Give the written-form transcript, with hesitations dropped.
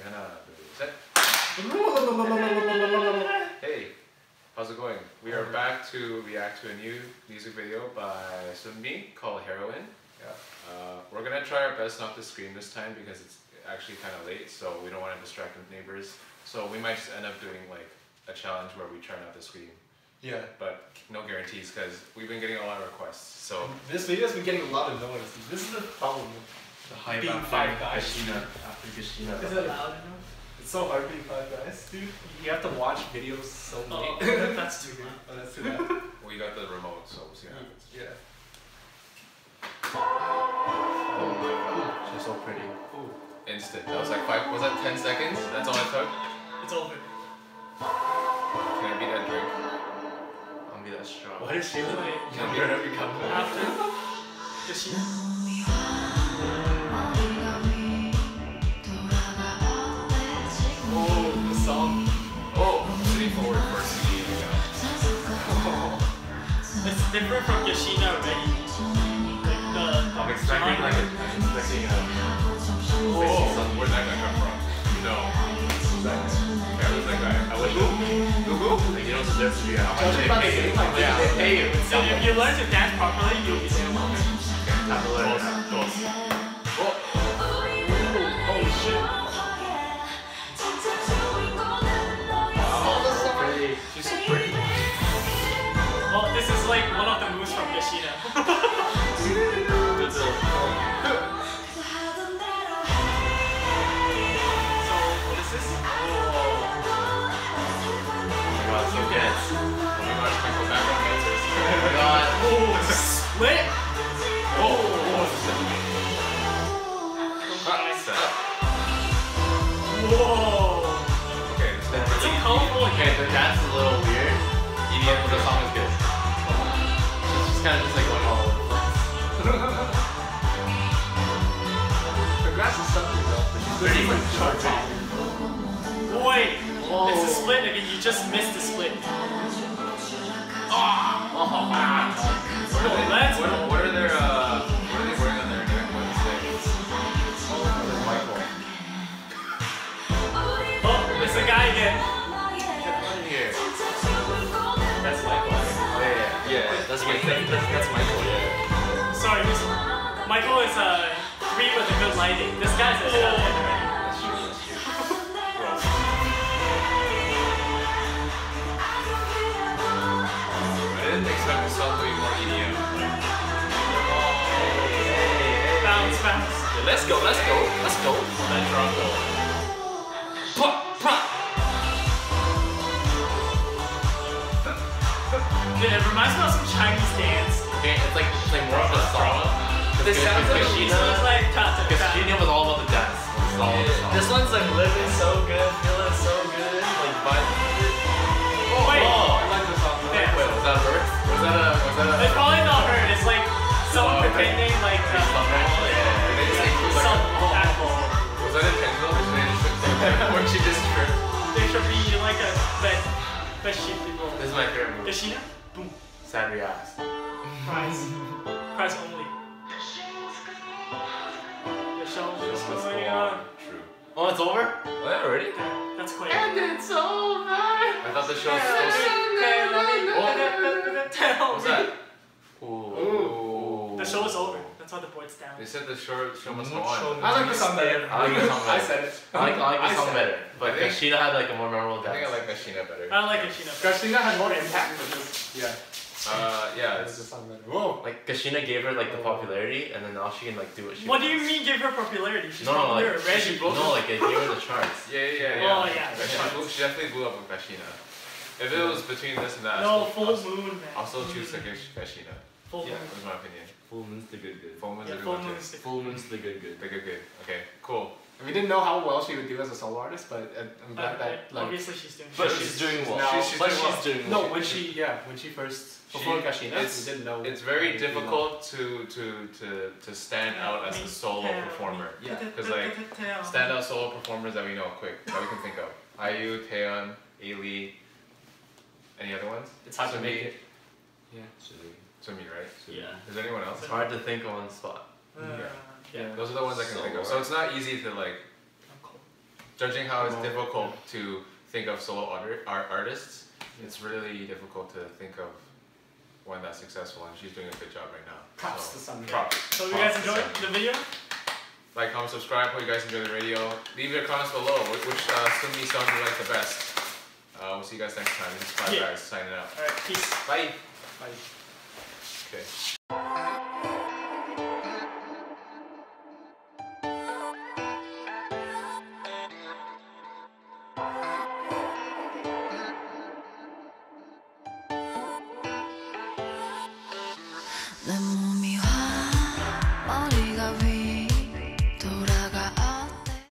하나, 둘, 셋. Hey, how's it going? We are back to react to a new music video by Sunmi called Heroin. Yeah. We're gonna try our best not to scream this time because it's actually kind of late, so we don't want to distract the neighbors. So we might just end up doing like a challenge where we try not to scream. Yeah. But no guarantees because we've been getting a lot of requests. So this video's been getting a lot of noise. This is the problem. The hype Being after five guys. After Kashina. Is it loud enough? It's so hard being five guys, dude. You have to watch videos so late. That's too loud. Oh, that's too loud. we got the remote, so we'll see what happens. Yeah. Oh my god, she's so pretty. Ooh. Instant. That was like was that 10 seconds? That's all it took? It's over. Can I beat that drink? I'll be that strong. What is she like? Younger every couple. After Kashina. Oh, the song. Oh, sitting forward for CD. It's different from Kashina already. I'm expecting like Oh. Where'd that guy come from? No. Who's that guy? Yeah, who's that guy? I wish who? Like, you know what's the difference? Yeah, how much they pay you? Yeah, they pay you. So if you learn to dance properly, you'll be able to. Have to learn. Close. Oh. Holy shit. Wow, so pretty. She's so pretty. Well, this is like one of the moves from Kashina. So what is this? Oh my god, so dense. Oh my gosh, can I go back on dancers? Oh my god. Oh, split. Oh, Whoa. okay, It's a colorful. okay, the dance is a little weird. EDM, but the song is good. She's kind of just like going all over the place. The grass is something though, but she's pretty much charging. Wait, it's a split again. You just missed the split. What are they wearing on their neck when they say? Michael. Oh, it's a guy again. Here. That's Michael. Oh yeah. That's Michael. That's Michael. Yeah. Sorry, Michael is 3 with a good lighting. This guy's a 10 already. That's true. That's true. Gross. I didn't expect the song to be more EDM. Bounce, bounce. Yeah, let's go. Let's go. Let's go. Let drum go. Pop, pop. Dude, it reminds me of some Chinese dance. Okay, it's like more of a song. This sounds like So it's like ta ta ta. Kashina was all about the dance. This is all about the song. This one's like living so good, feeling so good, like vibing. Wait. I like the song. Yeah. Wait, was that her? Was that a? It's probably not her. It's like someone pretending like some tackle. Was that intentional? Or she just tripped? There should be like a best sheep people. This is my favorite movie. Kashina? Boom. Sad Reacts. Prize. Prize only. The show is going on. True. Oh, it's over? What, already? That's quick. And it's over. I thought the show was supposed to... Tell What's me. that? Ooh. The show is over. That's why the board's down. They said the show must go on. I like the song better. I like the song better. I said it. Oh, I like the song said better. it. But I think- Kashina had like a more memorable I dance. think I like Kashina better. I don't like Kashina. Kashina had more impact than this. Yeah. Yeah, It's the it's song better. Whoa. like Kashina gave her like the popularity, and then now she can like do what she What do wants. you mean give her popularity? She's No, popular like already. no, like it gave her the charts. Yeah. Oh, yeah. She definitely blew up with Kashina. If it was between this and that, No, I'll full still- moon, man. I'll still choose Kashina. Full Yeah. moon. That's my opinion. Full moon's the good. Full moon's a Yeah, good full one too. moon's the Full moon's the good. They're good. Okay, cool. We didn't know how well she would do as a solo artist, but I'm glad that like. Obviously she's doing But shit. she's doing well. now- she's But doing well. she's doing No, well. when she first before Kashina, it's- we didn't know. It's very anything difficult to stand out as a solo performer. Yeah. Because like standout solo performers that we know quick that we can think of: IU, Taeyeon, Ailey. Any other ones? It's hard to make it. Yeah. Sumi, right? Yeah. Is there anyone else? It's hard to think on the spot. Yeah. Those are the ones I can think of. So it's not easy to like. I'm cold. judging how it's Well, difficult to think of solo artists, it's really difficult to think of one that's successful, and she's doing a good job right now. Props So, to Sunny. props. So you Props guys to enjoyed Sunny. the video? Like, comment, subscribe. Hope you guys enjoy the radio. Leave your comments below. Which Sunni song you like the best? We'll see you guys next time. This is Five Yeah. Guys signing out. Alright, peace. Bye. Bye. Okay.